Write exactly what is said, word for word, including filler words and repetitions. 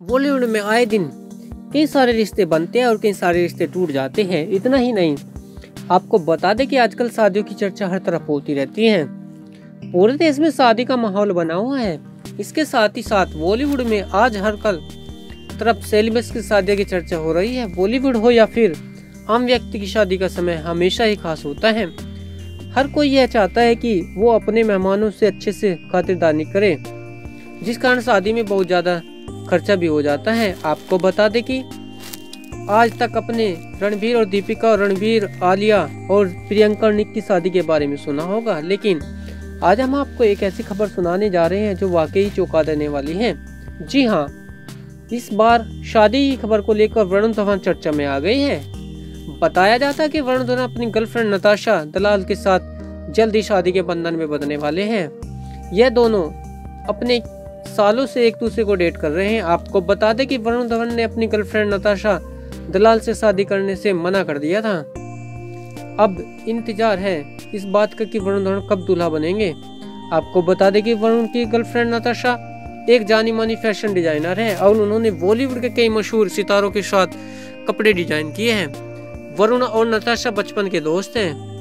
बॉलीवुड में आए दिन कई सारे रिश्ते बनते हैं और कई सारे रिश्ते टूट जाते हैं। इतना ही नहीं, आपको बता दें कि आजकल शादियों की चर्चा हर तरफ होती रहती है। पूरे देश में शादी का माहौल बना हुआ है। इसके साथ ही साथ बॉलीवुड में आज हर कल तरफ सेलिब्रिटीज की शादी की चर्चा हो रही है। बॉलीवुड हो या फिर आम व्यक्ति की शादी का समय हमेशा ही खास होता है। हर कोई यह चाहता है कि वो अपने मेहमानों से अच्छे से खातिरदारी करे, जिस कारण शादी में बहुत ज्यादा खर्चा भी हो जाता है। आपको बता दें कि आज तक अपने रणबीर और दीपिका और रणबीर, आलिया और प्रियंका और निक की शादी के बारे में सुना होगा, लेकिन आज हम आपको एक ऐसी खबर सुनाने जा रहे हैं जो वाकई चौंका देने वाली है। जी हाँ, इस बार शादी की खबर को लेकर वरुण धवन चर्चा में आ गए हैं। बताया जाता है कि वरुण धवन अपनी गर्लफ्रेंड नताशा दलाल के साथ जल्द ही शादी के बंधन में बंधने वाले हैं। यह दोनों अपने सालों से एक दूसरे को डेट कर रहे हैं। आपको बता दें कि वरुण धवन ने अपनी गर्लफ्रेंड नताशा दलाल से शादी करने से मना कर दिया था। अब इंतजार है इस बात का कि वरुण धवन कब दूल्हा बनेंगे। आपको बता दें कि वरुण की गर्लफ्रेंड नताशा एक जानी मानी फैशन डिजाइनर है और उन्होंने बॉलीवुड के कई मशहूर सितारों के साथ कपड़े डिजाइन किए हैं। वरुण और नताशा बचपन के दोस्त हैं।